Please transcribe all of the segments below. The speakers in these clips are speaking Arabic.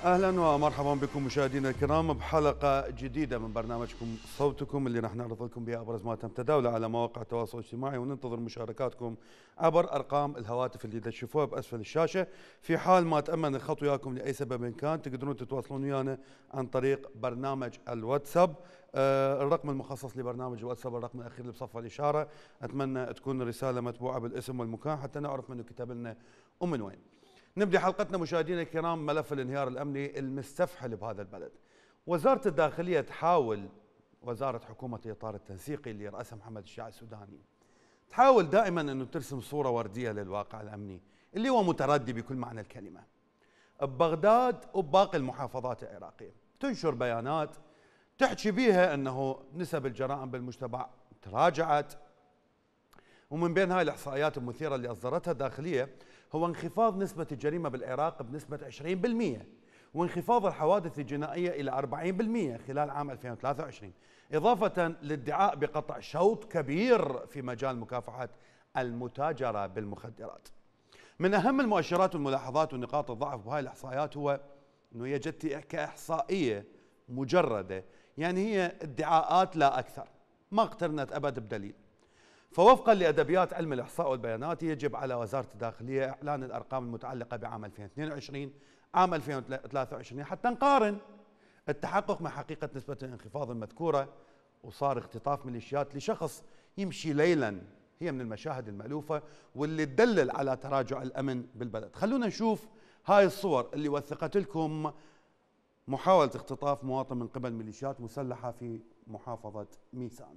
اهلا ومرحبا بكم مشاهدينا الكرام بحلقه جديده من برنامجكم صوتكم اللي راح نعرض لكم بها ابرز ما تم تداوله على مواقع التواصل الاجتماعي، وننتظر مشاركاتكم عبر ارقام الهواتف اللي تشوفوها باسفل الشاشه. في حال ما تامن الخط وياكم لاي سبب كان تقدرون تتواصلون ويانا عن طريق برنامج الواتساب. الرقم المخصص لبرنامج الواتساب الرقم الاخير اللي بصف الاشاره. اتمنى تكون الرساله متبوعه بالاسم والمكان حتى نعرف منو كتب لنا ومن وين. نبدأ حلقتنا مشاهدينا الكرام ملف الانهيار الأمني المستفحل بهذا البلد. وزارة الداخلية تحاول، وزارة حكومة الإطار التنسيقي اللي رأسها محمد الشيع السوداني، تحاول دائما أنه ترسم صورة وردية للواقع الأمني اللي هو متردي بكل معنى الكلمة ببغداد وباقي المحافظات العراقية. تنشر بيانات تحكي بيها أنه نسب الجرائم بالمجتمع تراجعت، ومن بين هاي الإحصائيات المثيرة اللي أصدرتها الداخلية هو انخفاض نسبة الجريمة بالعراق بنسبة 20%، وانخفاض الحوادث الجنائية إلى 40% خلال عام 2023، إضافة للادعاء بقطع شوط كبير في مجال مكافحة المتاجرة بالمخدرات. من أهم المؤشرات والملاحظات ونقاط الضعف بهاي الإحصائيات هو أنه هي جت كإحصائية مجردة، يعني هي ادعاءات لا أكثر، ما اقترنت أبد بدليل. فوفقا لأدبيات علم الإحصاء والبيانات يجب على وزارة الداخلية إعلان الأرقام المتعلقة بعام 2022 عام 2023 حتى نقارن التحقق مع حقيقة نسبة الانخفاض المذكورة. وصار اختطاف ميليشيات لشخص يمشي ليلا هي من المشاهد المألوفة واللي تدلل على تراجع الأمن بالبلد. خلونا نشوف هاي الصور اللي وثقت لكم محاولة اختطاف مواطن من قبل ميليشيات مسلحة في محافظة ميسان.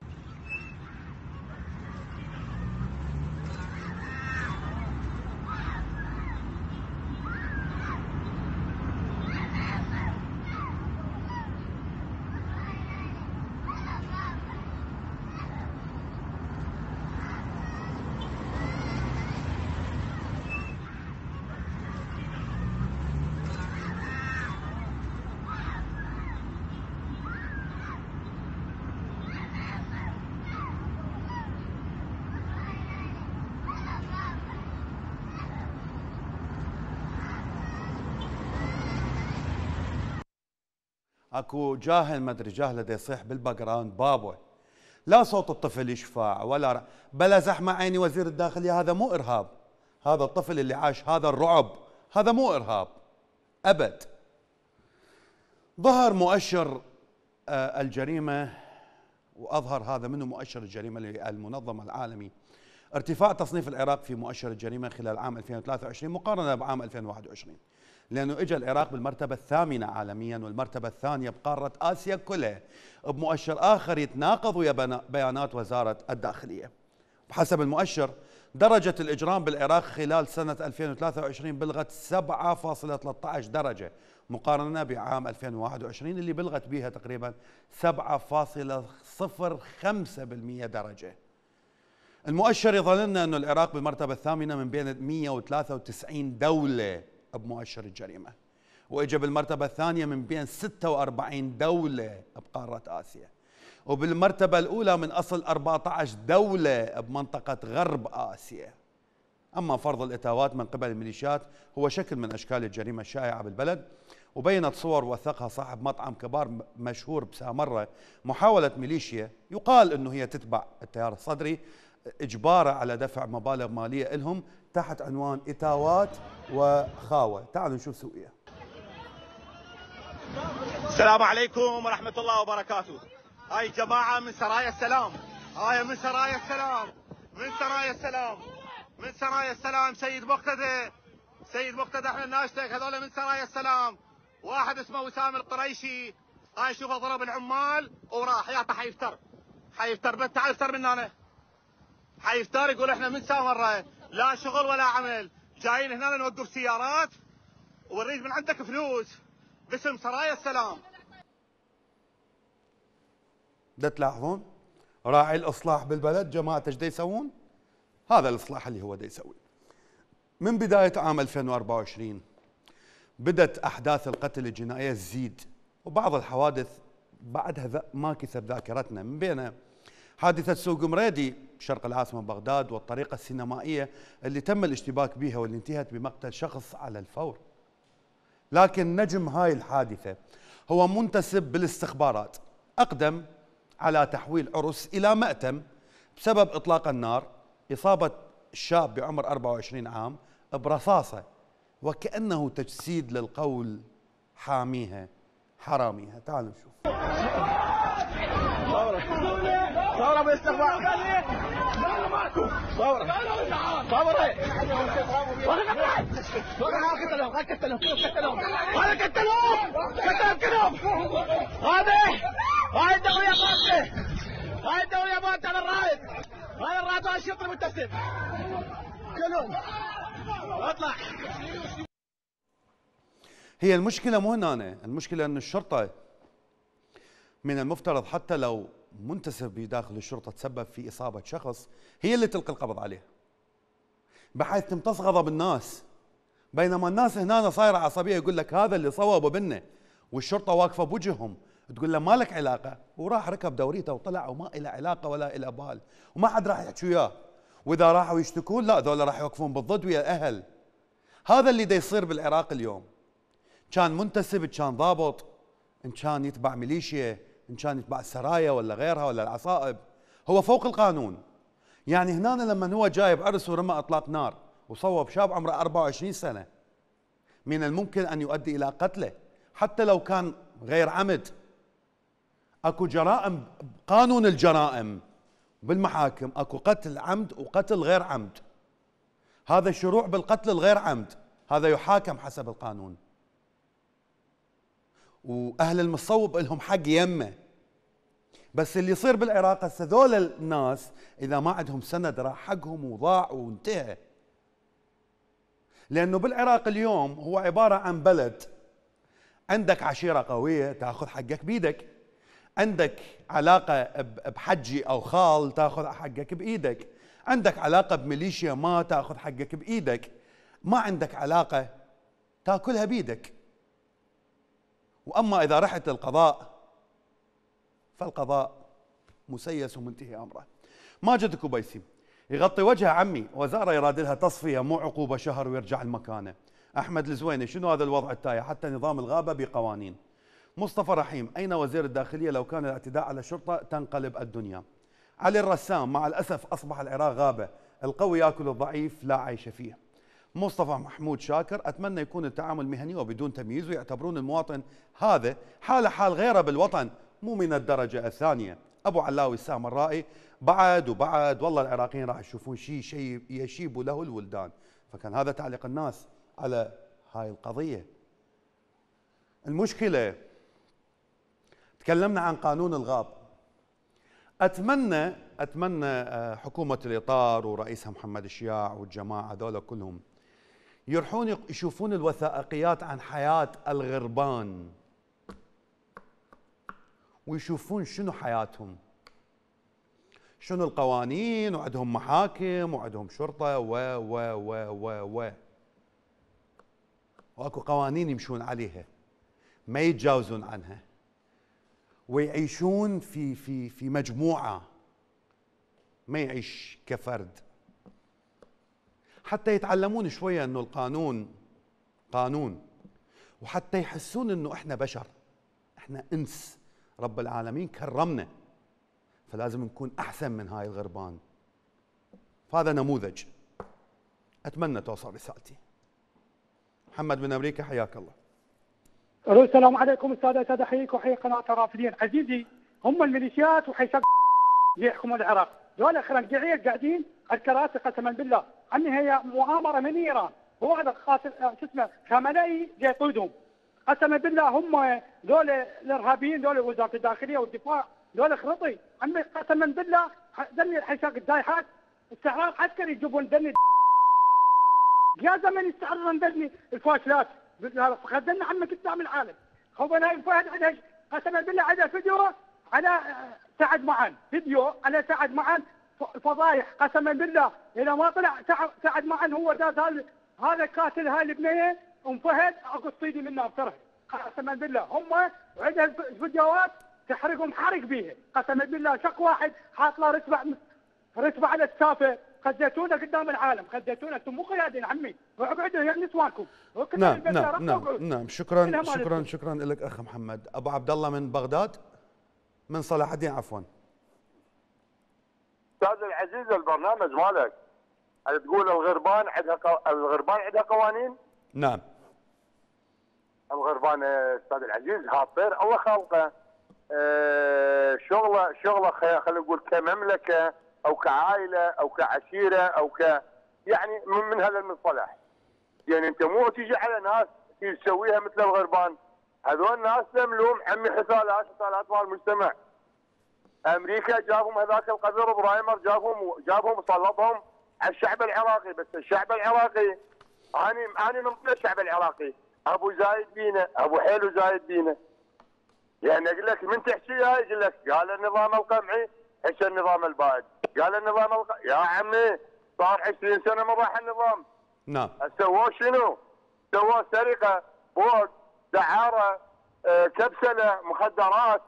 اكو جاهل ما ادري جاهله دا يصيح بالباك جراوند بابا، لا صوت الطفل يشفع ولا بلا زحمه عيني وزير الداخليه. هذا مو ارهاب، هذا الطفل اللي عاش هذا الرعب هذا مو ارهاب ابد. ظهر مؤشر الجريمه، واظهر هذا منه مؤشر الجريمه للمنظمه العالمي ارتفاع تصنيف العراق في مؤشر الجريمه خلال عام 2023 مقارنه بعام 2021، لأنه إجا العراق بالمرتبة الثامنة عالميا والمرتبة الثانية بقارة آسيا كلها، بمؤشر آخر يتناقض ويا بيانات وزارة الداخلية. بحسب المؤشر درجة الإجرام بالعراق خلال سنة 2023 بلغت 7.13 درجة مقارنة بعام 2021 اللي بلغت بها تقريبا 7.05% درجة. المؤشر يظل لنا أن العراق بالمرتبة الثامنة من بين 193 دولة بمؤشر الجريمة، وإجا بالمرتبة الثانية من بين 46 دولة بقارة آسيا، وبالمرتبة الأولى من أصل 14 دولة بمنطقة غرب آسيا. أما فرض الإتاوات من قبل الميليشيات هو شكل من أشكال الجريمة الشائعة بالبلد، وبينت صور وثقها صاحب مطعم كبار مشهور بسامرة محاولة ميليشيا يقال أنه هي تتبع التيار الصدري إجباره على دفع مبالغ مالية لهم تحت عنوان إتاوات وخاوة. تعالوا نشوف سوية. السلام عليكم ورحمة الله وبركاته. هاي جماعة من سرايا السلام، هاي من سرايا السلام، من سرايا السلام، من سرايا السلام. سيد مقتدى احنا ناشتك هذول من سرايا السلام. واحد اسمه وسام القريشي، هاي شوفه ضرب العمال وراح يا حيفتر بس تعال افتر من هنا. حيفتر يقول احنا من سامرة لا شغل ولا عمل، جايين هنا نوقف سيارات ونريد من عندك فلوس باسم سرايا السلام. ده تلاحظون راعي الإصلاح بالبلد جماعة ايش دا يسوون؟ هذا الإصلاح اللي هو دا يسوي. من بداية عام 2024 بدت أحداث القتل الجنائية تزيد، وبعض الحوادث بعدها ما كسب ذاكرتنا، من بينها حادثة سوق مريدي شرق العاصمة بغداد، والطريقة السينمائية اللي تم الاشتباك بها واللي انتهت بمقتل شخص على الفور. لكن نجم هاي الحادثة هو منتسب بالاستخبارات، أقدم على تحويل عرس إلى مأتم بسبب إطلاق النار، إصابة الشاب بعمر 24 عام برصاصة، وكأنه تجسيد للقول حاميها حراميها. تعالوا نشوف. ثورة بالاستخبار. ثورة هاي الدورية باطلة، هاي الدورية باطلة على الرائد، هاي الرائد هاي الشرطي المتسم كلهم اطلع. هي المشكلة مو هنا، المشكلة أن الشرطة من المفترض حتى لو منتسب بداخل الشرطة تسبب في إصابة شخص هي اللي تلقي القبض عليه، بحيث تمتص غضب الناس، بينما الناس هنا صايرة عصبية، يقول لك هذا اللي صوب ابنه، والشرطة واقفة بوجههم تقول له ما لك علاقة، وراح ركب دوريته وطلع وما إله علاقة ولا إله بال، وما حد راح يحكي وياه، وإذا راحوا يشتكون لا ذولا راح يوقفون بالضد ويا الأهل. هذا اللي دا يصير بالعراق اليوم، كان منتسب، كان ضابط، إن كان يتبع ميليشيا، إن كان يتبع السرايا ولا غيرها ولا العصائب، هو فوق القانون. يعني هنا لما هو جايب عرس ورمى إطلاق نار وصوب شاب عمره 24 سنة، من الممكن أن يؤدي إلى قتله حتى لو كان غير عمد. أكو جرائم، قانون الجرائم بالمحاكم أكو قتل عمد وقتل غير عمد، هذا شروع بالقتل الغير عمد، هذا يحاكم حسب القانون، واهل المصوب لهم حق يمه. بس اللي يصير بالعراق هسه ذول الناس اذا ما عندهم سند راح حقهم وضاع وانتهى. لانه بالعراق اليوم هو عباره عن بلد، عندك عشيره قويه تاخذ حقك بيدك، عندك علاقه بحجي او خال تاخذ حقك بايدك، عندك علاقه بميليشيا ما تاخذ حقك بايدك، ما عندك علاقه تاكلها بيدك. واما اذا رحت للقضاء فالقضاء مسيس ومنتهي امره. ماجد الكبيسي يغطي وجه عمي، وزاره يراد لها تصفيه مو عقوبه شهر ويرجع لمكانه. احمد الزويني شنو هذا الوضع التايه حتى نظام الغابه بقوانين. مصطفى رحيم اين وزير الداخليه لو كان الاعتداء على الشرطه تنقلب الدنيا. علي الرسام مع الاسف اصبح العراق غابه، القوي ياكل الضعيف لا عيش فيه. مصطفى محمود شاكر اتمنى يكون التعامل مهني وبدون تمييز، ويعتبرون المواطن هذا حاله حال غيره بالوطن مو من الدرجه الثانيه. ابو علاوي السامرائي بعد والله العراقيين راح يشوفون شيء يشيب له الولدان. فكان هذا تعليق الناس على هاي القضيه. المشكله تكلمنا عن قانون الغاب، اتمنى حكومه الاطار ورئيسها محمد الشياع والجماعه هذول كلهم يروحون يشوفون الوثائقيات عن حياه الغربان، ويشوفون شنو حياتهم، شنو القوانين، وعندهم محاكم وعندهم شرطه واكو قوانين يمشون عليها ما يتجاوزون عنها، ويعيشون في مجموعه، ما يعيش كفرد، حتى يتعلمون شويه انه القانون قانون، وحتى يحسون انه احنا بشر، احنا انس، رب العالمين كرمنا، فلازم نكون احسن من هاي الغربان. فهذا نموذج اتمنى توصل رسالتي. محمد من امريكا حياك الله. السلام عليكم الساده احييك واحيي قناه رافدين. عزيزي هم الميليشيات وحيسق يحكموا العراق، ذولا خرنقعيه قاعدين على الكراسي قسما بالله. عمي هي مؤامره من ايران، هو هذا قاتل شو اسمه خامنئي جاي يقودهم قسما بالله. هم ذول الارهابيين، ذول وزاره الداخليه والدفاع، ذول خرطي عمي قسما بالله. دني الحشاق الدايحات استعراض عسكري يجيبون دني يا زمن يستعرضون دني الفاشلات خذلنا عمك قدام العالم. هو نايف فهد عنده قسما بالله عنده فيديو على سعد معن، فيديو على سعد معن فضايح قسما بالله. اذا ما طلع سعد معن هو هذا قاتل هاي البنيه ام فهد اكو صيدي منها بترى قسما بالله. هم عندها فيديوهات تحرقهم حرق بيها قسما بالله. شق واحد حاط له رتبه على السافه خزيتونا قدام العالم، خزيتونا، انتم مو قيادين عمي، واقعدوا يا نسوانكم. نعم شكرا لك اخ محمد. ابو عبد الله من بغداد، من صلاح الدين عفوا. استاذ العزيز البرنامج مالك تقول الغربان عندها قوانين؟ نعم. الغربان استاذ العزيز هالطير الله خلقه، شغله خلينا نقول كمملكه او كعائله او كعشيره او يعني من هذا المصطلح. يعني انت مو تيجي على ناس تسويها مثل الغربان، هذول ناس ملوم عمي، حثالات مال المجتمع. امريكا جابهم هذاك القذر برايمر، جابهم وسلطهم على الشعب العراقي، بس الشعب العراقي اني من الشعب العراقي ابو زايد بينا، ابو حيلو زايد بينا. يعني اقول لك من تحكي هاي يقول لك قال النظام القمعي ايش النظام البائد، قال النظام يا عمي صار 20 سنه من راح النظام. نعم. سووا شنو؟ سووا سرقه، بوق، دعاره، كبسله، مخدرات،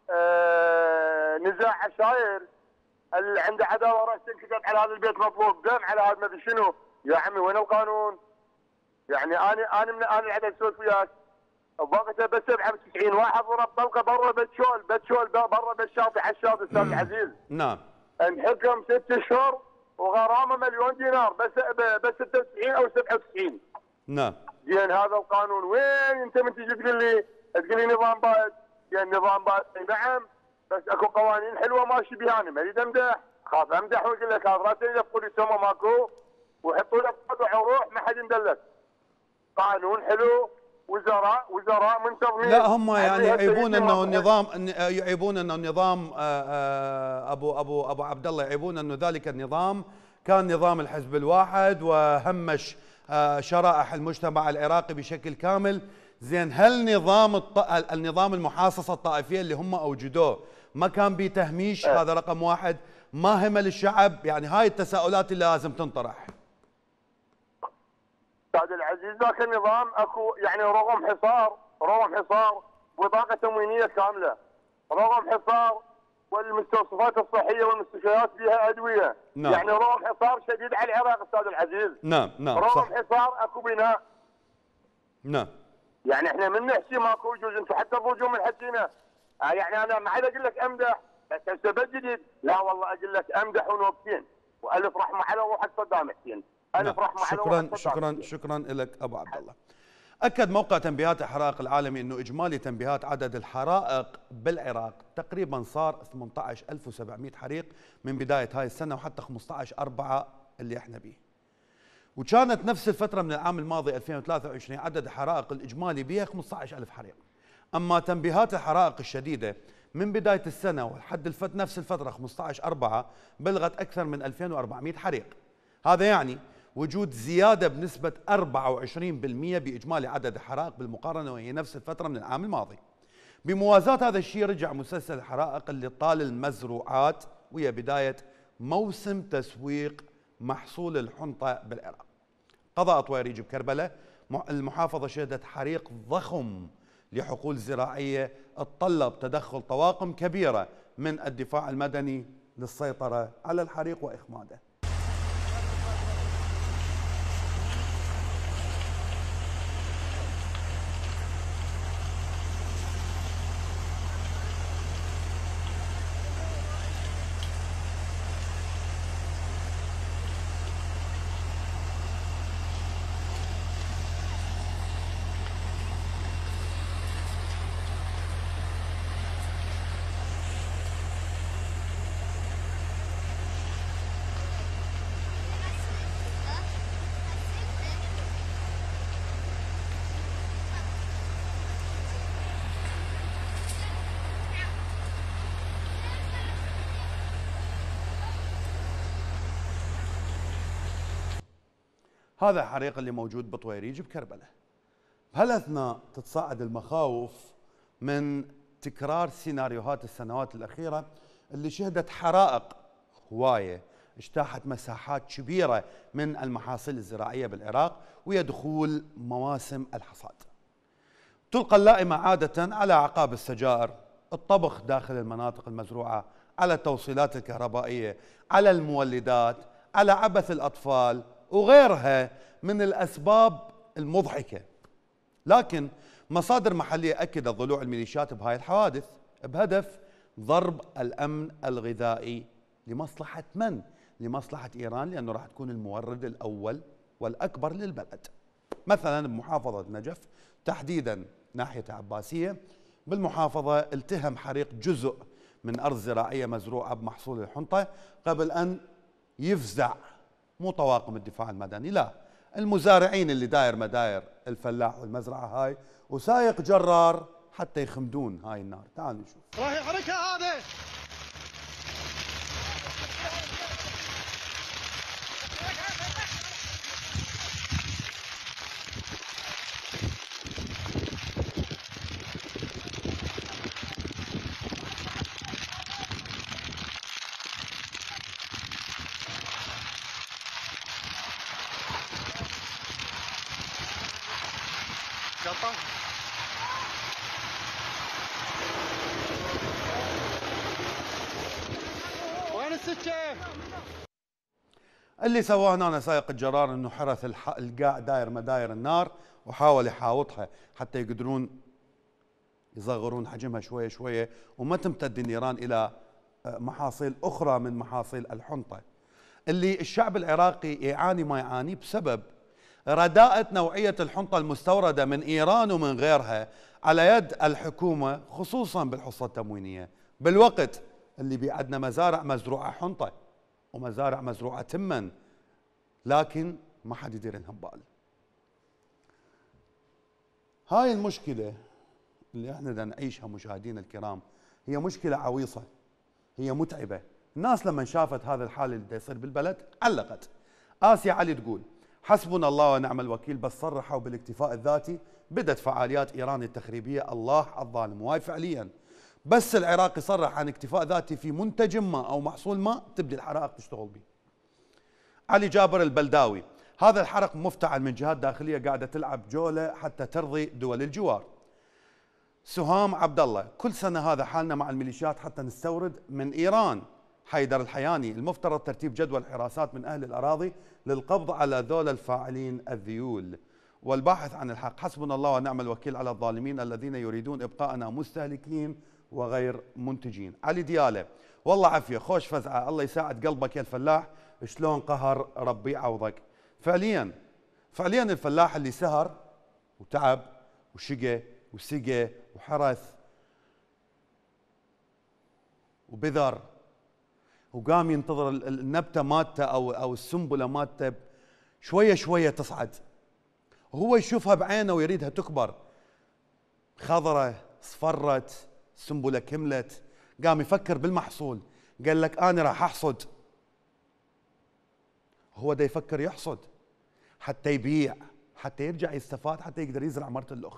نزاع عشاير، اللي عنده عداوه راس تنكتب على هذا البيت مطلوب دم، على هذا ما ادري شنو. يا عمي وين القانون؟ يعني انا اللي قاعد اسولف وياك بوقتها بس 97 واحد ضرب طلقه برا بتشول برا بالشاطئ على الشاطئ استاذ العزيز. نعم. انحكم 6 اشهر وغرامه مليون دينار بس 96 او 97. نعم. زين هذا القانون وين انت من تجي تقول لي نظام بائد؟ يعني نظام بائد نعم، بس اكو قوانين حلوه ماشي بها. انا ما اريد امدح، خاف امدح واقول لك هذا راسي يدفقوا لي سما ماكو ويحطوا لي وروح ما حد يندلك. قانون حلو، وزراء منتظمين. لا هم يعني يعيبون انه النظام، ابو عبد الله يعيبون انه ذلك النظام كان نظام الحزب الواحد وهمش شرائح المجتمع العراقي بشكل كامل. زين هل النظام المحاصصه الطائفيه اللي هم اوجدوه ما كان بتهميش؟ هذا رقم واحد. ما همل الشعب؟ يعني هاي التساؤلات اللي لازم تنطرح. استاذ العزيز ذاك النظام اكو يعني رغم حصار بطاقه تموينيه كامله، رغم حصار والمستوصفات الصحيه والمستشفيات فيها ادويه. نعم. يعني رغم حصار شديد على العراق استاذ العزيز. نعم رغم صح. حصار اكو بناء. نعم. يعني احنا من نحكي ماكو يجوز، انتم حتى الرجوم من حكينا. يعني انا ما عاد اقول لك امدح بس هسه جديد، لا والله اقول لك امدح ونوبتين والف رحمه على روحك صدام حسين. الف رحمه على روحك صدام. شكرا لك ابو عبد الله. اكد موقع تنبيهات الحرائق العالمي انه اجمالي تنبيهات عدد الحرائق بالعراق تقريبا صار 18700 حريق من بدايه هاي السنه وحتى 15/4 اللي احنا بيه. وكانت نفس الفتره من العام الماضي 2023 عدد الحرائق الاجمالي بها 15000 حريق. اما تنبيهات الحرائق الشديده من بدايه السنه ولحد نفس الفتره 15/4 بلغت اكثر من 2400 حريق. هذا يعني وجود زياده بنسبه 24% باجمالي عدد الحرائق بالمقارنه وهي نفس الفتره من العام الماضي. بموازاه هذا الشيء رجع مسلسل الحرائق اللي طال المزروعات وهي بدايه موسم تسويق محصول الحنطه بالعراق. قضاء طويريج بكربلاء المحافظه شهدت حريق ضخم لحقول زراعيه تطلب تدخل طواقم كبيره من الدفاع المدني للسيطره على الحريق واخماده. هذا الحريق اللي موجود بطويريج بكربلاء. بهالاثناء تتصاعد المخاوف من تكرار سيناريوهات السنوات الاخيره اللي شهدت حرائق هوايه اجتاحت مساحات كبيره من المحاصيل الزراعيه بالعراق وهي دخول مواسم الحصاد. تلقى اللائمه عاده على اعقاب السجائر، الطبخ داخل المناطق المزروعه، على التوصيلات الكهربائيه، على المولدات، على عبث الأطفال وغيرها من الأسباب المضحكة. لكن مصادر محلية أكدت ضلوع الميليشيات بهاي الحوادث بهدف ضرب الأمن الغذائي لمصلحة من؟ لمصلحة إيران، لأنه راح تكون المورد الأول والأكبر للبلد. مثلا بمحافظة نجف تحديدا ناحية عباسية، بالمحافظة التهم حريق جزء من أرض زراعية مزروعة بمحصول الحنطة قبل أن يفزع مو طواقم الدفاع المدني، لا، المزارعين اللي داير مداير الفلاح والمزرعة هاي وسايق جرار حتى يخمدون هاي النار. تعالوا نشوف. راح يحركها هذا. وين السكه؟ اللي سواه هنا سائق الجرار انه حرث القاع داير مداير النار وحاول يحاوطها حتى يقدرون يصغرون حجمها شويه شويه وما تمتد النيران الى محاصيل اخرى من محاصيل الحنطه. اللي الشعب العراقي يعاني ما يعاني بسبب رداءة نوعية الحنطة المستوردة من إيران ومن غيرها على يد الحكومة، خصوصا بالحصة التموينية، بالوقت اللي بيعدنا مزارع مزروعة حنطة ومزارع مزروعة تما، لكن ما حد يدير لها بال. هاي المشكلة اللي احنا بدنا نعيشها مشاهدينا الكرام هي مشكلة عويصة، هي متعبة. الناس لما شافت هذا الحال اللي يصير بالبلد علقت. آسيا علي تقول حسبنا الله ونعم الوكيل، بس صرحوا بالاكتفاء الذاتي بدت فعاليات إيران التخريبية الله الظالم. وهاي فعليا بس العراق يصرح عن اكتفاء ذاتي في منتج ما أو محصول ما تبدي الحرائق تشتغل به. علي جابر البلداوي هذا الحرق مفتعل من جهات داخلية قاعدة تلعب جولة حتى ترضي دول الجوار. سهام عبد الله كل سنة هذا حالنا مع الميليشيات حتى نستورد من إيران. حيدر الحياني المفترض ترتيب جدول حراسات من أهل الأراضي للقبض على ذول الفاعلين الذيول والباحث عن الحق. حسبنا الله ونعم الوكيل على الظالمين الذين يريدون إبقاءنا مستهلكين وغير منتجين. علي ديالة والله عافية خوش فزعة، الله يساعد قلبك يا الفلاح، شلون قهر ربي يعوضك. فعليا الفلاح اللي سهر وتعب وشقى وسقى وحرث وبذر وقام ينتظر النبته مالته او السنبله مالته شويه شويه تصعد، وهو يشوفها بعينه ويريدها تكبر، خضره صفرت السنبله كملت، قام يفكر بالمحصول، قال لك انا راح احصد. هو دا يفكر يحصد حتى يبيع، حتى يرجع يستفاد، حتى يقدر يزرع مرة الأخ.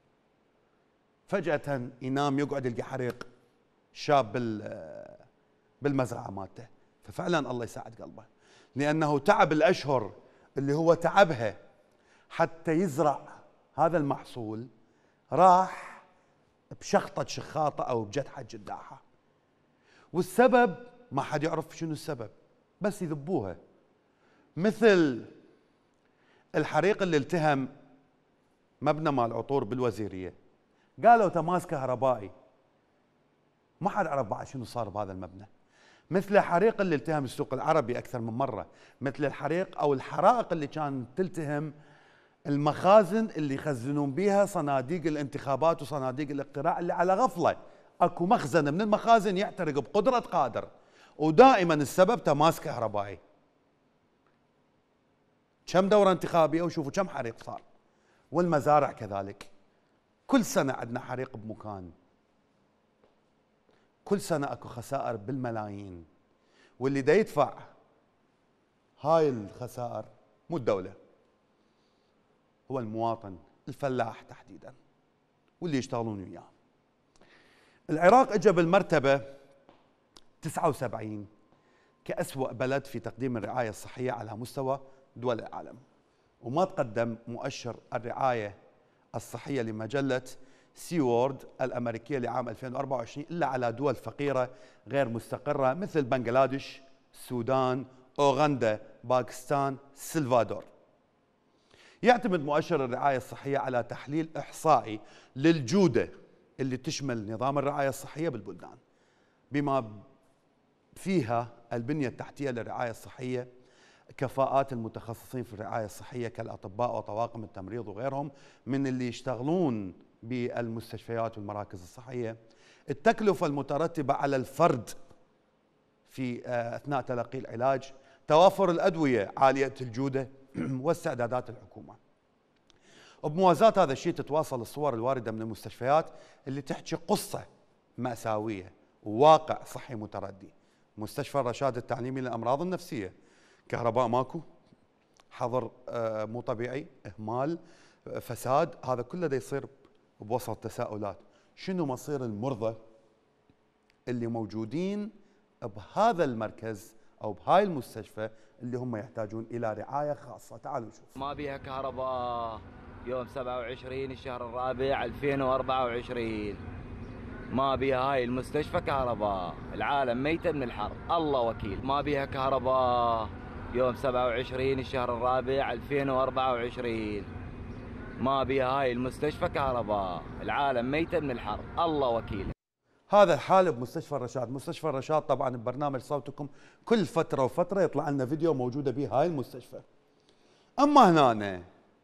فجأة ينام يقعد يلقى حريق شاب بالمزرعة مالته. ففعلا الله يساعد قلبه، لأنه تعب الأشهر اللي هو تعبها حتى يزرع هذا المحصول راح بشخطة شخاطة أو بجدحة جداحة، والسبب ما حد يعرف شنو السبب، بس يذبوها. مثل الحريق اللي التهم مبنى مال عطور بالوزيرية، قالوا تماس كهربائي، ما حد عرف بعد شنو صار بهذا المبنى. مثل الحريق اللي التهم السوق العربي أكثر من مرة، مثل الحريق أو الحرائق اللي كانت تلتهم المخازن اللي يخزنون بها صناديق الانتخابات وصناديق الاقتراع، اللي على غفلة اكو مخزن من المخازن يحترق بقدرة قادر، ودائما السبب تماس كهربائي. كم دورة انتخابية وشوفوا كم حريق صار. والمزارع كذلك، كل سنة عندنا حريق بمكان، كل سنة اكو خسائر بالملايين، واللي دا يدفع هاي الخسائر مو الدولة، هو المواطن الفلاح تحديدا واللي يشتغلون وياه. العراق اجى بالمرتبة 79 كأسوأ بلد في تقديم الرعاية الصحية على مستوى دول العالم، وما تقدم مؤشر الرعاية الصحية لمجلة سي وورد الأمريكية لعام 2024 إلا على دول فقيرة غير مستقرة مثل بنغلاديش، السودان، أوغندا، باكستان، سلفادور. يعتمد مؤشر الرعاية الصحية على تحليل إحصائي للجودة اللي تشمل نظام الرعاية الصحية بالبلدان، بما فيها البنية التحتية للرعاية الصحية، كفاءات المتخصصين في الرعاية الصحية كالأطباء وطواقم التمريض وغيرهم من اللي يشتغلون بالمستشفيات والمراكز الصحية، التكلفة المترتبة على الفرد في أثناء تلقي العلاج، توافر الأدوية عالية الجودة واستعدادات الحكومة. وبموازاة هذا الشيء تتواصل الصور الواردة من المستشفيات اللي تحكي قصة مأساوية وواقع صحي متردي. مستشفى الرشاد التعليمي للأمراض النفسية، كهرباء ماكو، حظر مو طبيعي، إهمال، فساد، هذا كله دا يصير بوسط تساؤلات. شنو مصير المرضى اللي موجودين بهذا المركز أو بهاي المستشفى اللي هم يحتاجون إلى رعاية خاصة؟ تعالوا نشوف. ما بيها كهرباء يوم 27 الشهر الرابع 2024. ما بيها هاي المستشفى كهرباء، العالم ميتة من الحر، الله وكيل. ما بيها كهرباء يوم 27 الشهر الرابع 2024. ما بيها هاي المستشفى كهرباء، العالم ميتة من الحر، الله وكيل. هذا الحال بمستشفى الرشاد. مستشفى الرشاد طبعا ببرنامج صوتكم كل فترة وفترة يطلع لنا فيديو موجودة به هاي المستشفى. أما هنا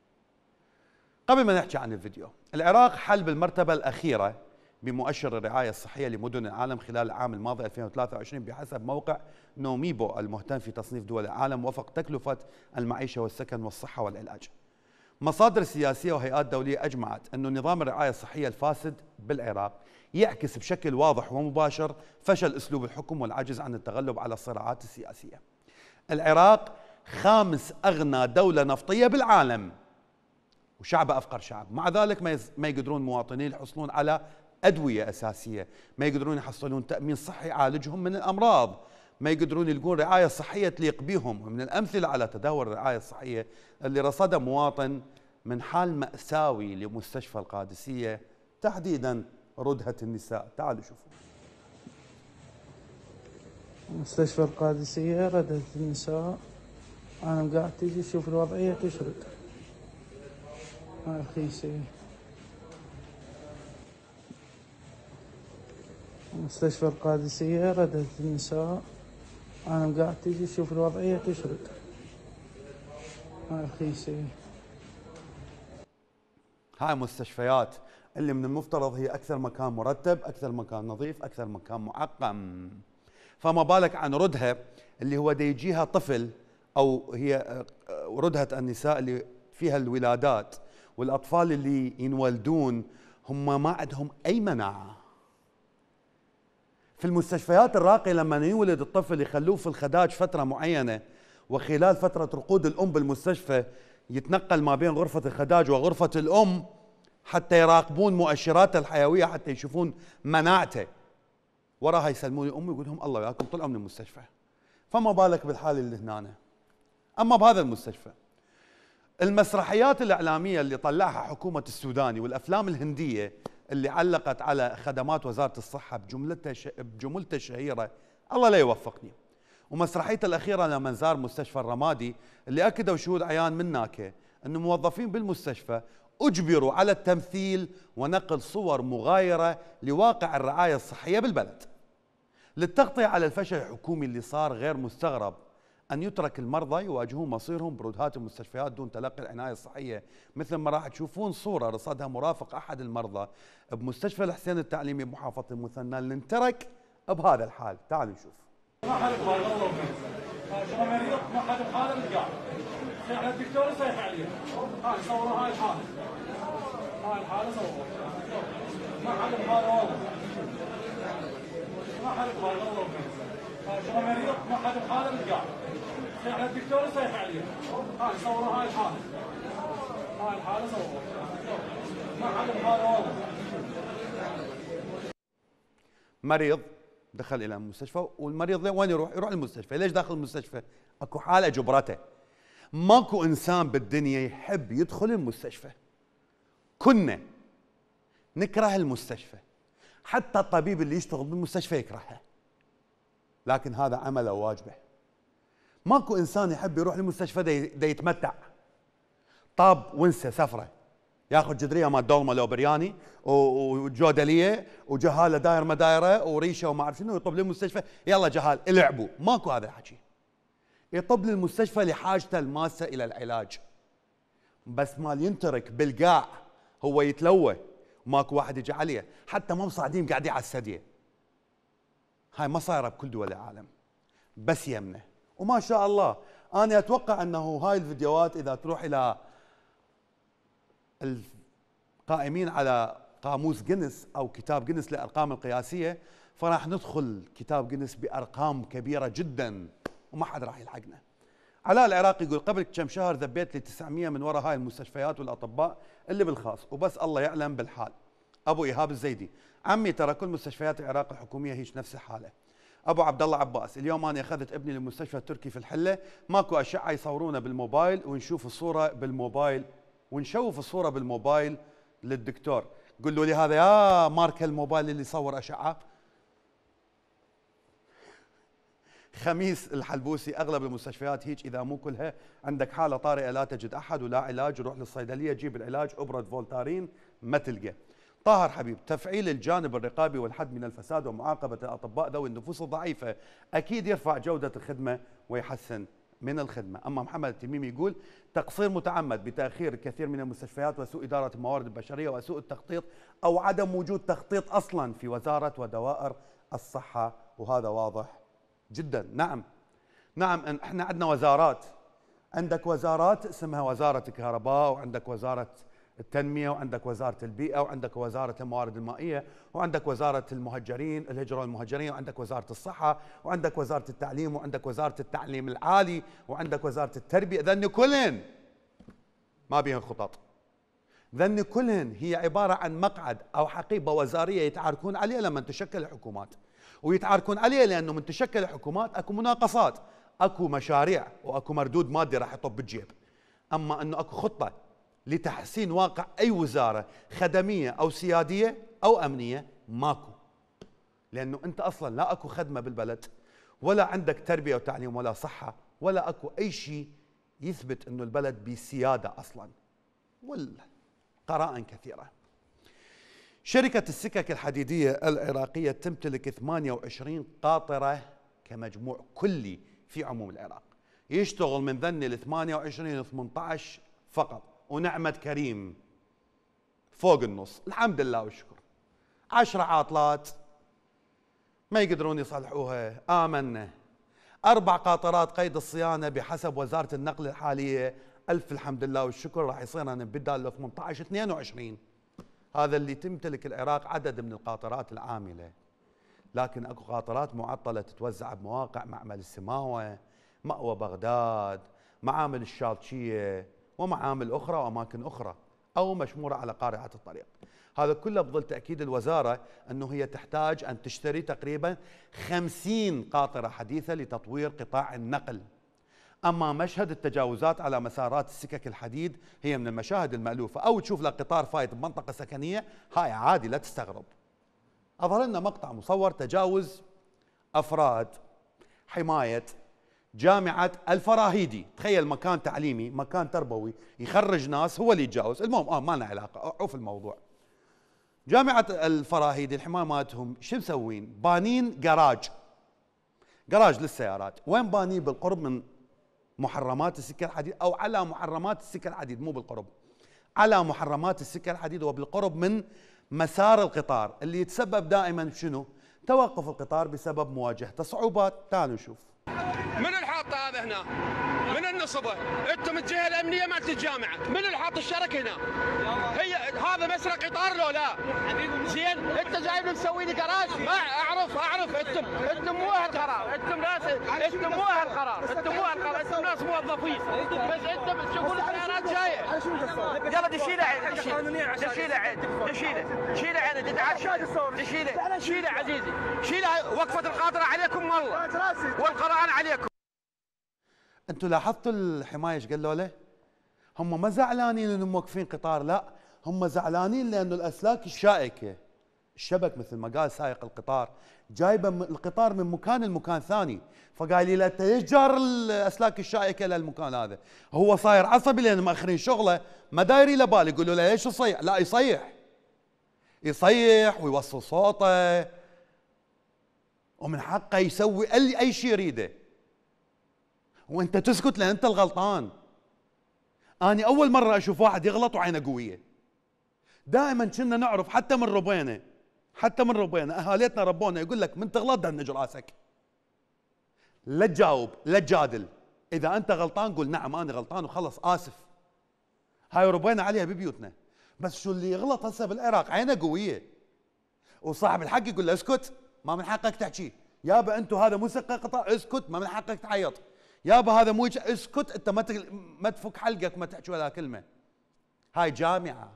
قبل ما نحكي عن الفيديو، العراق حل بالمرتبة الأخيرة بمؤشر الرعاية الصحية لمدن العالم خلال العام الماضي 2023 بحسب موقع نوميبو المهتم في تصنيف دول العالم وفق تكلفة المعيشة والسكن والصحة والعلاج. مصادر سياسية وهيئات دولية أجمعت أن نظام الرعاية الصحية الفاسد بالعراق يعكس بشكل واضح ومباشر فشل أسلوب الحكم والعجز عن التغلب على الصراعات السياسية. العراق خامس أغنى دولة نفطية بالعالم وشعب أفقر شعب، مع ذلك ما يقدرون مواطنين يحصلون على أدوية أساسية، ما يقدرون يحصلون تأمين صحي يعالجهم من الأمراض، ما يقدرون يلقون رعاية صحية تليق بهم. ومن الأمثلة على تدهور الرعاية الصحية اللي رصدها مواطن من حال مأساوي لمستشفى القادسية، تحديدا ردهة النساء. تعالوا شوفوا. مستشفى القادسية ردهة النساء، أنا قاعد تجي تشوف الوضعية تشرد. هاي رخيصة. مستشفى القادسية ردهة النساء، أنا قاعد تجي تشوف الوضعية تشرد. هاي رخيصة. هاي مستشفيات اللي من المفترض هي أكثر مكان مرتب، أكثر مكان نظيف، أكثر مكان معقم، فما بالك عن ردهة اللي هو دا يجيها طفل، أو هي ردهة النساء اللي فيها الولادات والأطفال اللي ينولدون هم ما عندهم أي مناعة. في المستشفيات الراقية لما يولد الطفل يخلوه في الخداج فترة معينة، وخلال فترة رقود الأم بالمستشفى يتنقل ما بين غرفة الخداج وغرفة الأم حتى يراقبون مؤشراته الحيوية حتى يشوفون مناعته. وراها يسلمون الأم ويقول لهم الله وياكم طلعوا من المستشفى. فما بالك بالحالة اللي هنا. أما بهذا المستشفى، المسرحيات الإعلامية اللي طلعها حكومة السوداني والأفلام الهندية اللي علقت على خدمات وزارة الصحة بجملته الشهيرة الله لا يوفقني، ومسرحيته الأخيرة لما زار مستشفى الرمادي اللي أكدوا شهود عيان من هناك أن موظفين بالمستشفى أجبروا على التمثيل ونقل صور مغايرة لواقع الرعاية الصحية بالبلد. للتغطية على الفشل الحكومي اللي صار، غير مستغرب أن يترك المرضى يواجهون مصيرهم برودهات المستشفيات دون تلقي العناية الصحية، مثل ما راح تشوفون صورة رصدها مرافق أحد المرضى بمستشفى الحسين التعليمي بمحافظة المثنى اللي انترك بهذا الحال. تعالوا نشوف. ما حد بحاله والله شو مريض، ما حد بحاله بالقاع. يعني الدكتور يصيح عليه. هاي صوروا هاي الحالة. هاي الحالة صوروا. ما حد بحاله والله. ما حد بحاله والله شو مريض، ما حد بحاله بالقاع. يعني الدكتور يصيح عليه. هاي صوروا هاي الحالة. هاي الحالة صوروا. ما حد بحاله والله. مريض دخل الى المستشفى، والمريض وين يروح؟ يروح المستشفى. ليش داخل المستشفى؟ اكو حاله جبرته. ماكو انسان بالدنيا يحب يدخل المستشفى. كنا نكره المستشفى، حتى الطبيب اللي يشتغل بالمستشفى يكرهها، لكن هذا عمله وواجبه. ماكو انسان يحب يروح للمستشفى دا يتمتع. طاب وانسى سفره، ياخذ جدريه مال دولمه لو برياني وجودليه وجهاله داير ما دايره وريشه وما اعرف شنو، يطب للمستشفى يلا جهال العبوا. ماكو هذا الحكي. يطب للمستشفى لحاجته الماسه الى العلاج. بس مال ينترك بالقاع هو يتلوى وماكو واحد يجي عليه، حتى ما مصعدين قاعدين على السديه. هاي ما صايره بكل دول العالم، بس يمنه. وما شاء الله انا اتوقع انه هاي الفيديوهات اذا تروح الى القائمين على قاموس جينيس او كتاب جينيس للارقام القياسيه، فراح ندخل كتاب جينيس بارقام كبيره جدا وما حد راح يلحقنا. علاء العراقي يقول قبل كم شهر ذبيت لي 900 من وراء هاي المستشفيات والاطباء اللي بالخاص، وبس الله يعلم بالحال. ابو ايهاب الزيدي، عمي ترى كل مستشفيات العراق الحكوميه هيش نفس الحاله. ابو عبد الله عباس، اليوم انا اخذت ابني للمستشفى التركي في الحله، ماكو اشعه يصورونه بالموبايل ونشوف الصوره بالموبايل ونشوف الصوره بالموبايل للدكتور. قولوا لي هذا يا ماركه الموبايل اللي يصور اشعه. خميس الحلبوسي، اغلب المستشفيات هيك اذا مو كلها، عندك حاله طارئه لا تجد احد ولا علاج، روح للصيدليه جيب العلاج ابرد فولتارين ما تلقى. طاهر حبيب، تفعيل الجانب الرقابي والحد من الفساد ومعاقبه الاطباء ذوي النفوس الضعيفه اكيد يرفع جوده الخدمه ويحسن من الخدمه. اما محمد التميمي يقول تقصير متعمد بتاخير الكثير من المستشفيات وسوء اداره الموارد البشريه وسوء التخطيط او عدم وجود تخطيط اصلا في وزاره ودوائر الصحه، وهذا واضح جدا. نعم احنا عندنا وزارات، عندك وزارات اسمها وزاره الكهرباء، وعندك وزاره التنميه، وعندك وزاره البيئه، وعندك وزاره الموارد المائيه، وعندك وزاره المهجرين الهجره والمهجرين، وعندك وزاره الصحه، وعندك وزاره التعليم، وعندك وزاره التعليم العالي، وعندك وزاره التربيه. ذن كلهن ما بيهن خطط، ذن كلهن هي عباره عن مقعد او حقيبه وزاريه يتعاركون عليها لما تشكل الحكومات، ويتعاركون عليها لانه من تشكل الحكومات اكو مناقصات، اكو مشاريع واكو مردود مادي راح يطب بالجيب. اما انه اكو خطه لتحسين واقع اي وزاره خدميه او سياديه او امنيه ماكو. لانه انت اصلا لا اكو خدمه بالبلد، ولا عندك تربيه وتعليم ولا صحه، ولا اكو اي شيء يثبت انه البلد بسياده اصلا، والقرائن كثيره. شركه السكك الحديديه العراقيه تمتلك 28 قاطره كمجموع كلي في عموم العراق، يشتغل من ذن ال 28 18 فقط، ونعمة كريم فوق النص الحمد لله والشكر. 10 عاطلات ما يقدرون يصلحوها، آمنا. 4 قاطرات قيد الصيانة بحسب وزارة النقل الحالية، ألف الحمد لله والشكر، راح يصير بدال 18 22. هذا اللي تمتلك العراق عدد من القاطرات العاملة. لكن اكو قاطرات معطلة تتوزع بمواقع معمل السماوة، مأوى بغداد، معامل الشاطشية، ومعامل أخرى وأماكن أخرى، أو مشمورة على قارعة الطريق. هذا كله بظل تأكيد الوزارة أنه هي تحتاج أن تشتري تقريبا 50 قاطرة حديثة لتطوير قطاع النقل. أما مشهد التجاوزات على مسارات السكك الحديد هي من المشاهد المألوفة، أو تشوف لك قطار فايت بمنطقة سكنية، هاي عادي لا تستغرب. أظهر لنا مقطع مصور تجاوز أفراد حماية جامعة الفراهيدي. تخيل مكان تعليمي، مكان تربوي يخرج ناس، هو اللي يتجاوز. المهم ما لنا علاقة، عوف الموضوع. جامعة الفراهيدي الحماية مالتهم شو مسوين؟ بانين جراج للسيارات. وين بانين؟ بالقرب من محرمات السكة الحديد، أو على محرمات السكة الحديد، مو بالقرب، على محرمات السكة الحديد وبالقرب من مسار القطار، اللي يتسبب دائما بشنو؟ توقف القطار بسبب مواجهة صعوبات. تعالوا نشوف. من الحاطة هذا هنا؟ من النصبة؟ انتم الجهة الأمنية مالت الجامعة، من الحاط الشرك هنا؟ هي هذا مسرق قطار لو لا؟ زين انت جايب مسوي لي جراج؟ ما اعرف انتم مو اهل قرار، انتم ناس، انتم مو اهل قرار، انتم ناس موظفين، بس انتم تشوفون السيارات جايه. يلا دشيله عين، دشيله عين، شيله عين، شيله عزيزي، شيله. وقفة القاطرة عليكم والله، والقرآن عليكم. انتم لاحظتوا الحمايه ايش قالوا له؟ هم ما زعلانين انهم موقفين قطار، لا هم زعلانين لانه الاسلاك الشائكه الشبك مثل ما قال سائق القطار، جايبه القطار من مكان لمكان ثاني، فقال لي لا انت ليش جار الاسلاك الشائكه للمكان هذا؟ هو صاير عصبي لان مأخرين شغله، ما دايري له بال، يقول له ليش تصيح؟ لا يصيح ويوصل صوته، ومن حقه يسوي اي شيء يريده، وانت تسكت لان انت الغلطان. اني اول مره اشوف واحد يغلط وعينه قويه. دائما كنا نعرف حتى من ربينا اهاليتنا ربونا يقول لك من تغلط دنج راسك، لا تجاوب لا تجادل، اذا انت غلطان قول نعم انا غلطان وخلص اسف. هاي ربينا عليها ببيوتنا. بس شو اللي يغلط هسه بالعراق عينه قويه، وصاحب الحق يقول له اسكت ما من حقك تحكي، يابا انتم هذا مو سقه قطار اسكت ما من حقك تعيط، يابا هذا مو اسكت انت ما تفك حلقك ما تحكي ولا كلمه. هاي جامعه.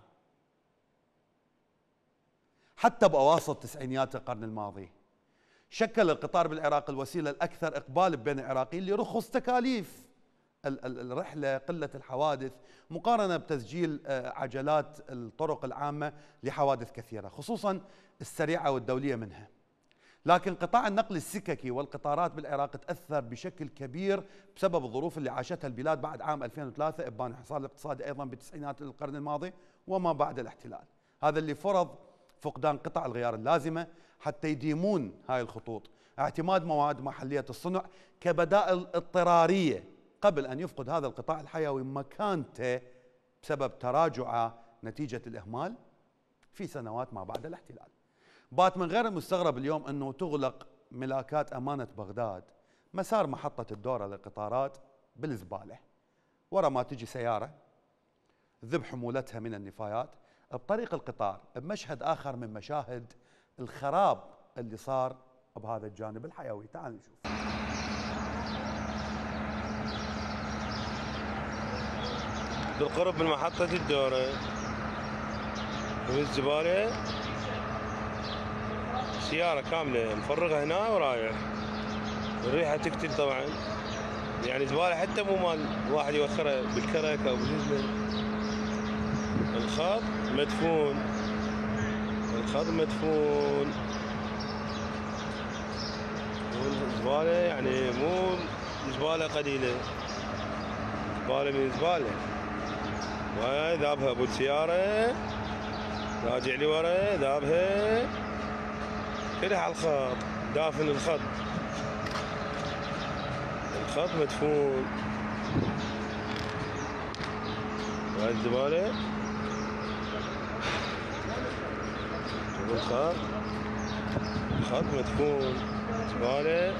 حتى بأواسط تسعينيات القرن الماضي شكل القطار بالعراق الوسيله الاكثر اقبال بين العراقيين لرخص تكاليف الرحله، قله الحوادث، مقارنه بتسجيل عجلات الطرق العامه لحوادث كثيره، خصوصا السريعه والدوليه منها. لكن قطاع النقل السككي والقطارات بالعراق تاثر بشكل كبير بسبب الظروف اللي عاشتها البلاد بعد عام 2003 ابان الحصار الاقتصادي ايضا بتسعينات القرن الماضي وما بعد الاحتلال. هذا اللي فرض فقدان قطع الغيار اللازمه حتى يديمون هاي الخطوط، اعتماد مواد محليه الصنع كبدائل اضطراريه قبل ان يفقد هذا القطاع الحيوي مكانته بسبب تراجعه نتيجه الاهمال في سنوات ما بعد الاحتلال. بات من غير المستغرب اليوم انه تغلق ملاكات امانه بغداد مسار محطه الدوره للقطارات بالزباله، ورا ما تجي سياره ذب حمولتها من النفايات بطريق القطار، بمشهد اخر من مشاهد الخراب اللي صار بهذا الجانب الحيوي. تعال نشوف. بالقرب من محطة الدورة والزبالة سيارة كاملة مفرغة هنا ورايح، الريحة تقتل طبعا، يعني زبالة حتى مو مال واحد يوخرها بالكرك أو بالنسبة. الخط مدفون والزبالة يعني مو زبالة قليلة، زبالة من زبالة. وهاي ذابها ابو السيارة راجع لي ورا ذابها كلها على الخط، دافن الخط مدفون. وهاي الزبالة الخط مدفون زبالة.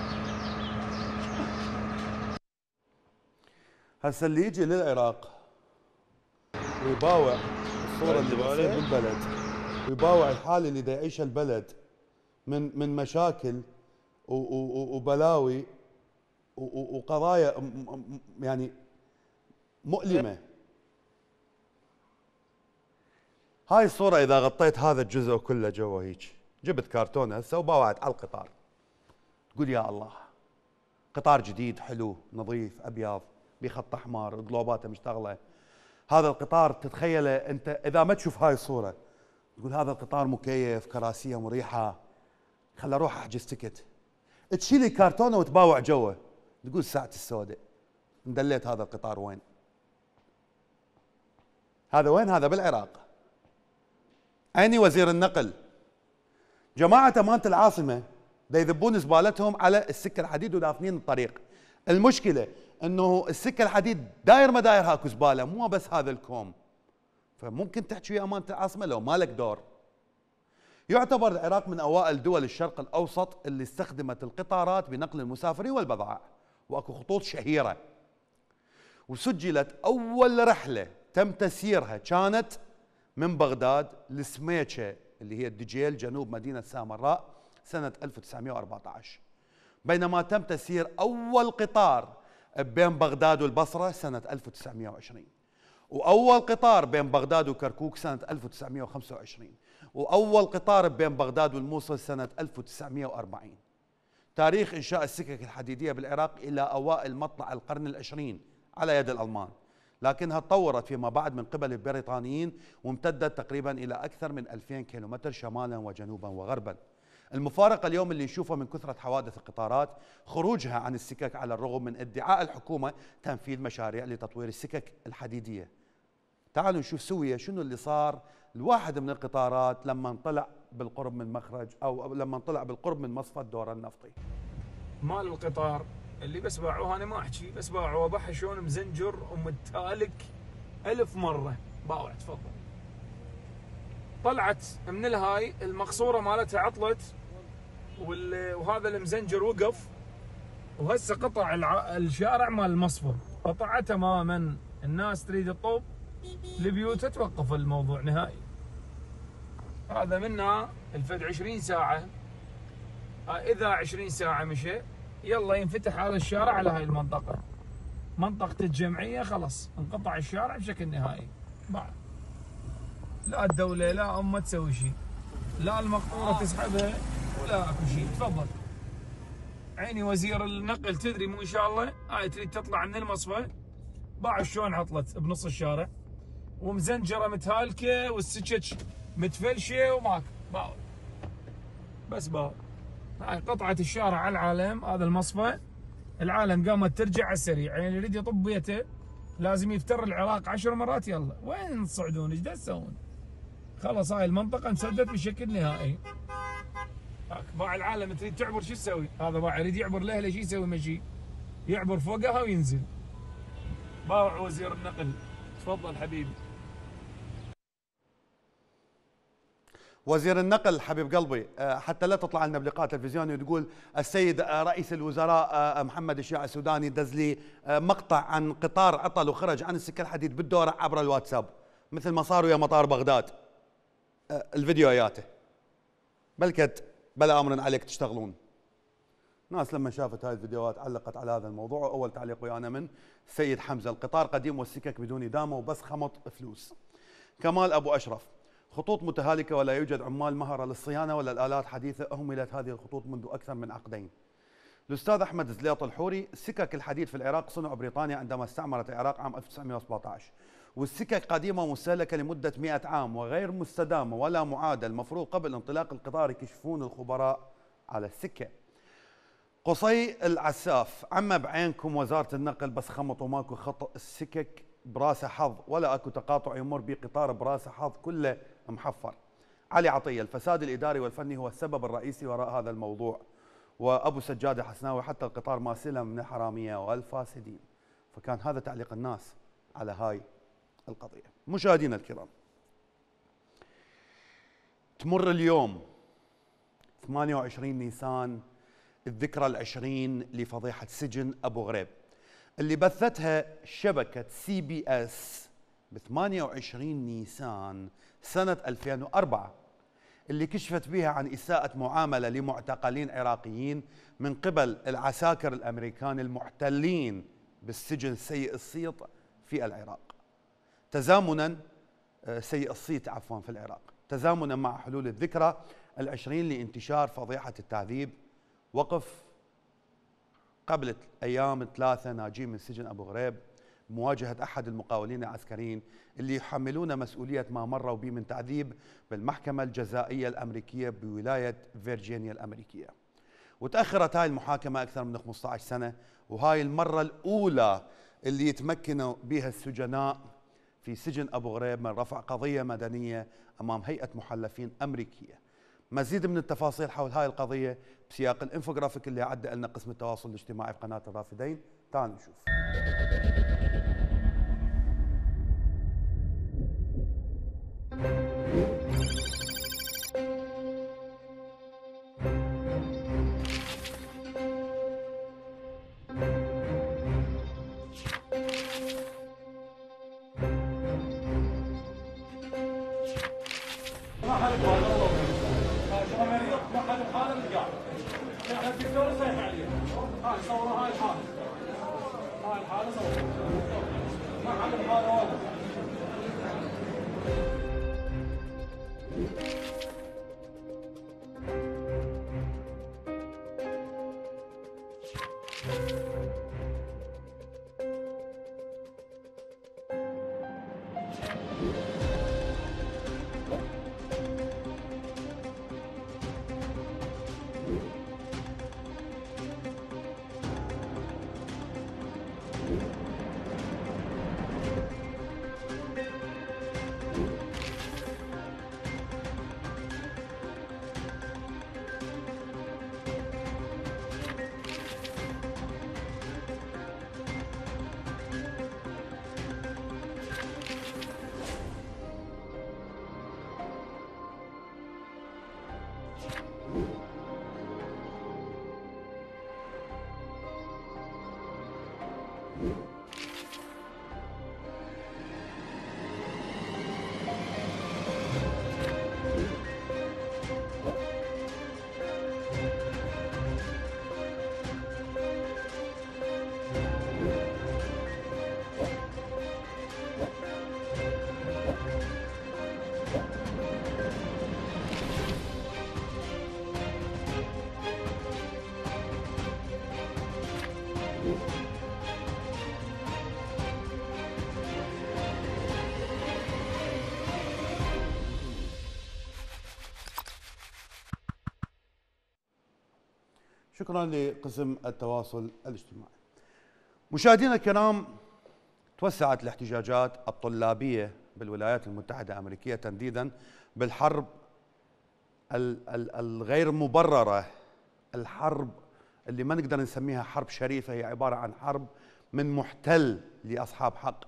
هسه اللي يجي للعراق ويباوع الصورة اللي بتصير بالبلد ويباوع الحال اللي دا يعيشها البلد من مشاكل وبلاوي وقضايا يعني مؤلمة. هاي الصورة إذا غطيت هذا الجزء كله جوا هيك، جبت كرتونة هسه وباوعت على القطار، تقول يا الله قطار جديد حلو نظيف أبيض بخط أحمر قلوباته مشتغلة. هذا القطار تتخيله أنت إذا ما تشوف هاي الصورة تقول هذا القطار مكيف كراسيه مريحة، خل أروح أحجز تكت. تشيلي كرتونة وتباوع جوا تقول ساعة السوداء مدليت هذا القطار وين؟ هذا وين؟ هذا بالعراق. عيني وزير النقل جماعة أمانة العاصمة دا يذبون زبالتهم على السكة الحديد ودافنين الطريق. المشكلة انه السكة الحديد داير ما داير هاكو زبالة، مو بس هذا الكوم، فممكن تحكي ويا أمانة العاصمة لو مالك دور. يعتبر العراق من أوائل دول الشرق الأوسط اللي استخدمت القطارات بنقل المسافرين والبضائع، واكو خطوط شهيرة وسجلت أول رحلة تم تسييرها كانت من بغداد لسميتشة اللي هي الدجيل جنوب مدينة سامراء سنة 1914، بينما تم تسيير أول قطار بين بغداد والبصرة سنة 1920، وأول قطار بين بغداد وكركوك سنة 1925، وأول قطار بين بغداد والموصل سنة 1940. تاريخ إنشاء السكك الحديدية بالعراق إلى أوائل مطلع القرن العشرين على يد الألمان، لكنها تطورت فيما بعد من قبل البريطانيين وامتدت تقريبا إلى أكثر من 2000 كيلومتر شمالا وجنوبا وغربا. المفارقة اليوم اللي نشوفها من كثرة حوادث القطارات خروجها عن السكك على الرغم من ادعاء الحكومة تنفيذ مشاريع لتطوير السكك الحديدية. تعالوا نشوف سوية شنو اللي صار الواحد من القطارات لما انطلع بالقرب من مخرج أو لما انطلع بالقرب من مصفى الدورة النفطي. مال القطار اللي بس باعوه انا ما احكي، بس باعوه بحشون مزنجر ومتالك 1000 مره باوع. تفضل. طلعت من الهاي المقصوره مالتها عطلت وهذا المزنجر وقف، وهسه قطع الشارع مال المصفى قطعه تماما. الناس تريد تطوب لبيوتها توقف الموضوع نهائي. هذا منها الفد 20 ساعه، اذا 20 ساعه مشى يلا ينفتح هذا الشارع على هاي المنطقة، منطقة الجمعية خلص انقطع الشارع بشكل نهائي. بعد لا الدولة لا أمة تسوي شيء، لا المقطورة تسحبها ولا اكو شيء. تفضل. عيني وزير النقل تدري مو ان شاء الله هاي تريد تطلع من المصفى، باع شلون عطلت بنص الشارع ومزنجرة متهالكة والسكك متفلشة وماك باع. بس باع. هاي قطعة الشارع على العالم. هذا المصفى العالم قامت ترجع على السريع، يعني اللي يريد يطب بيته لازم يفتر العراق 10 مرات. يلا وين تصعدون؟ ايش تسوون؟ خلص هاي المنطقة انسدت بشكل نهائي. باع العالم تريد تعبر شو تسوي؟ هذا باع يريد يعبر لهله شو يسوي؟ مشي يعبر فوقها وينزل. باع وزير النقل. تفضل حبيبي. وزير النقل حبيب قلبي، حتى لا تطلع لنا بلقاء تلفزيوني وتقول السيد رئيس الوزراء محمد الشيع السوداني دز لي مقطع عن قطار عطل وخرج عن السكة الحديد بالدورة عبر الواتساب مثل ما صار ويا مطار بغداد. الفيديوهاته بلكت بلا امر عليك تشتغلون. ناس لما شافت هاي الفيديوهات علقت على هذا الموضوع، واول تعليق ويانا من سيد حمزه: القطار قديم والسكك بدون ادامه وبس خمط فلوس. كمال ابو اشرف: خطوط متهالكة ولا يوجد عمال مهرة للصيانة ولا الآلات حديثة، أهملت هذه الخطوط منذ أكثر من عقدين. الأستاذ أحمد زليط الحوري: سكك الحديد في العراق صنع بريطانيا عندما استعمرت العراق عام 1917، والسكك قديمة ومستهلكة لمدة 100 عام وغير مستدامة ولا معادة، المفروض قبل انطلاق القطار يكشفون الخبراء على السكة. قصي العساف: عما بعينكم وزارة النقل بس خمطوا ماكو خط السكك براسه حظ ولا اكو تقاطع يمر بقطار براسه حظ كله محفر. علي عطيه: الفساد الاداري والفني هو السبب الرئيسي وراء هذا الموضوع. وابو سجاده حسناوي: حتى القطار ما سلم من الحراميه والفاسدين. فكان هذا تعليق الناس على هاي القضيه. مشاهدينا الكرام، تمر اليوم 28 نيسان الذكرى العشرين لفضيحه سجن ابو غريب اللي بثتها شبكة CBS ب 28 نيسان سنة 2004، اللي كشفت بها عن إساءة معاملة لمعتقلين عراقيين من قبل العساكر الأمريكان المحتلين بالسجن سيء الصيت في العراق. تزامنا سيء الصيت عفوا في العراق، تزامنا مع حلول الذكرى العشرين لانتشار فضيحة التعذيب، وقف قبل أيام 3 ناجين من سجن أبو غريب بمواجهة أحد المقاولين العسكريين اللي يحملون مسؤولية ما مروا به من تعذيب بالمحكمة الجزائية الأمريكية بولاية فيرجينيا الأمريكية. وتأخرت هاي المحاكمة أكثر من 15 سنة، وهاي المرة الأولى اللي يتمكنوا بها السجناء في سجن أبو غريب من رفع قضية مدنية أمام هيئة محلفين أمريكية. مزيد من التفاصيل حول هاي القضية بسياق الانفوغرافيك اللي عدى لنا قسم التواصل الاجتماعي في قناة الرافدين. تعالوا نشوف. ما حد بحاله مريض، ما حد بحاله متقاعد. احنا الدكتور صيح عليه. هاي صوروا هاي الحاله. هاي الحاله صوروا. ما حد بحاله ولا. شكرا لقسم التواصل الاجتماعي. مشاهدينا الكرام، توسعت الاحتجاجات الطلابية بالولايات المتحدة الأمريكية تنديدا بالحرب الغير مبررة، الحرب اللي ما نقدر نسميها حرب شريفة، هي عبارة عن حرب من محتل لأصحاب حق.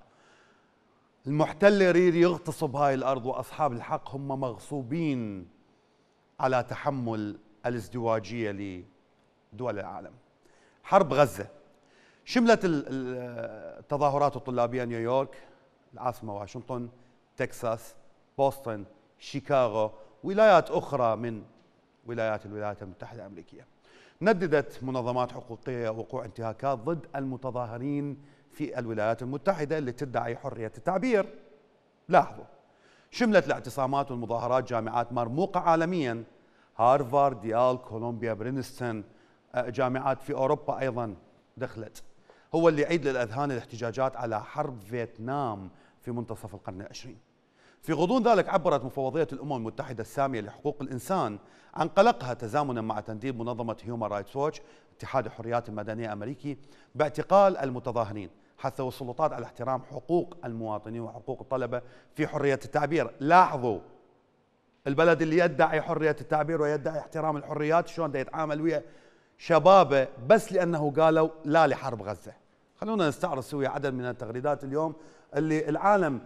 المحتل يريد يغتصب هاي الأرض، وأصحاب الحق هم مغصوبين على تحمل الازدواجية لدول العالم. حرب غزة شملت التظاهرات الطلابية نيويورك، العاصمة واشنطن، تكساس، بوسطن، شيكاغو، ولايات أخرى من ولايات الولايات المتحدة الأمريكية. نددت منظمات حقوقية وقوع انتهاكات ضد المتظاهرين في الولايات المتحدة اللي تدعي حرية التعبير. لاحظوا، شملت الاعتصامات والمظاهرات جامعات مرموقة عالميا، هارفارد، يال، كولومبيا، برينستون، جامعات في أوروبا أيضا دخلت. هو اللي يعيد للأذهان الاحتجاجات على حرب فيتنام في منتصف القرن العشرين. في غضون ذلك عبرت مفوضية الأمم المتحدة السامية لحقوق الإنسان عن قلقها تزامنا مع تنديد منظمة هيومان رايتس ووتش، اتحاد الحريات المدنية الأمريكي، باعتقال المتظاهرين، حثوا السلطات على احترام حقوق المواطنين وحقوق الطلبة في حرية التعبير. لاحظوا، البلد اللي يدعي حرية التعبير ويدعي احترام الحريات شلون دا يتعامل ويا شبابه بس لأنه قالوا لا لحرب غزة. خلونا نستعرض سويا عدد من التغريدات اليوم اللي العالم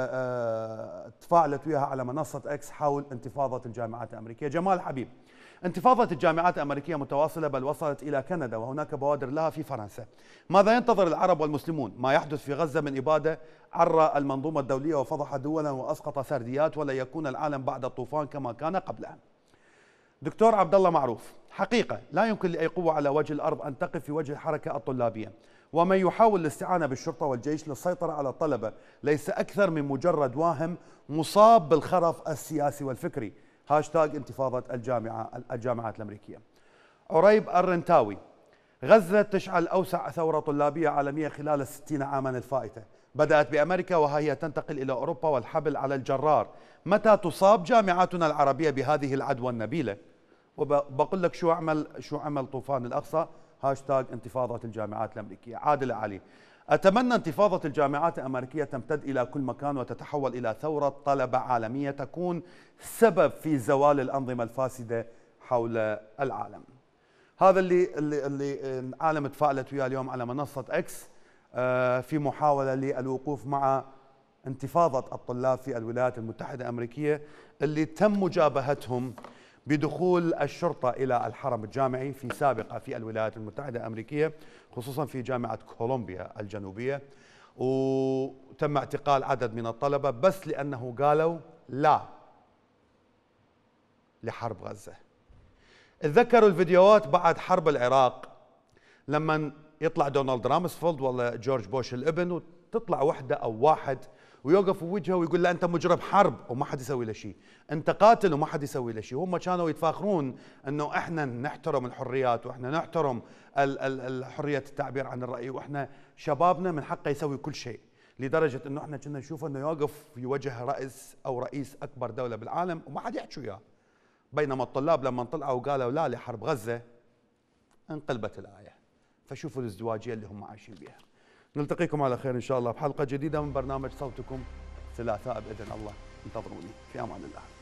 تفاعلت وياها على منصة اكس حول انتفاضة الجامعات الأمريكية. جمال حبيب: انتفاضة الجامعات الأمريكية متواصلة بل وصلت إلى كندا وهناك بوادر لها في فرنسا. ماذا ينتظر العرب والمسلمون؟ ما يحدث في غزة من إبادة عرى المنظومة الدولية وفضح دولا وأسقط سرديات، ولا يكون العالم بعد الطوفان كما كان قبلها. دكتور عبد الله معروف: حقيقة لا يمكن لأي قوة على وجه الأرض أن تقف في وجه الحركة الطلابية، ومن يحاول الاستعانة بالشرطة والجيش للسيطرة على الطلبة ليس أكثر من مجرد واهم مصاب بالخرف السياسي والفكري. هاشتاج انتفاضة الجامعات الأمريكية. عريب الرنتاوي: غزة تشعل أوسع ثورة طلابية عالمية خلال 60 عاما الفائتة، بدأت بأمريكا وهي تنتقل إلى أوروبا والحبل على الجرار. متى تصاب جامعاتنا العربية بهذه العدوى النبيلة؟ وبقول لك شو عمل طوفان الأقصى. هاشتاج انتفاضة الجامعات الأمريكية. عادل علي: أتمنى انتفاضة الجامعات الأمريكية تمتد إلى كل مكان وتتحول إلى ثورة طلبة عالمية تكون سبب في زوال الأنظمة الفاسدة حول العالم. هذا اللي العالم تفاعلت وياه اليوم على منصة اكس في محاولة للوقوف مع انتفاضة الطلاب في الولايات المتحدة الأمريكية اللي تم مجابهتهم بدخول الشرطة إلى الحرم الجامعي في سابقة في الولايات المتحدة الأمريكية، خصوصا في جامعة كولومبيا الجنوبية، وتم اعتقال عدد من الطلبة بس لأنه قالوا لا لحرب غزة. تذكروا الفيديوهات بعد حرب العراق لما يطلع دونالد رامسفيلد ولا جورج بوش الابن وتطلع وحدة أو واحد ويوقف في وجهه ويقول له أنت مجرم حرب وما حد يسوي له شيء، أنت قاتل وما حد يسوي له شيء. هم كانوا يتفاخرون أنه إحنا نحترم الحريات وإحنا نحترم حرية التعبير عن الرأي وإحنا شبابنا من حقه يسوي كل شيء، لدرجة أنه إحنا كنا نشوف أنه يوقف في وجه رئيس أكبر دولة بالعالم وما حد يحكي وياه. بينما الطلاب لما طلعوا وقالوا لا لحرب غزة انقلبت الآية. فشوفوا الازدواجية اللي هم عايشين بها. نلتقيكم على خير إن شاء الله بحلقة جديدة من برنامج صوتكم ثلاثاء بإذن الله. انتظروني في أمان الله.